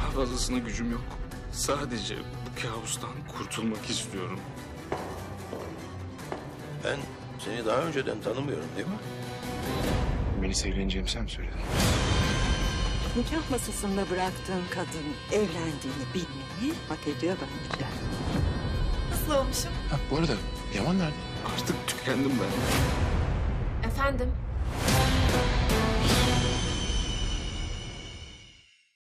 Daha fazlasına gücüm yok. Sadece bu kabustan kurtulmak istiyorum. Ben seni daha önceden tanımıyorum değil mi? Beni evleneceğimi sen mi söyledin? Nikah masasında bıraktığın kadın evlendiğini bilmeni hak ediyor bence. Nasıl olmuşum? Ha, bu arada Yaman nerede? Artık tükendim ben. Efendim?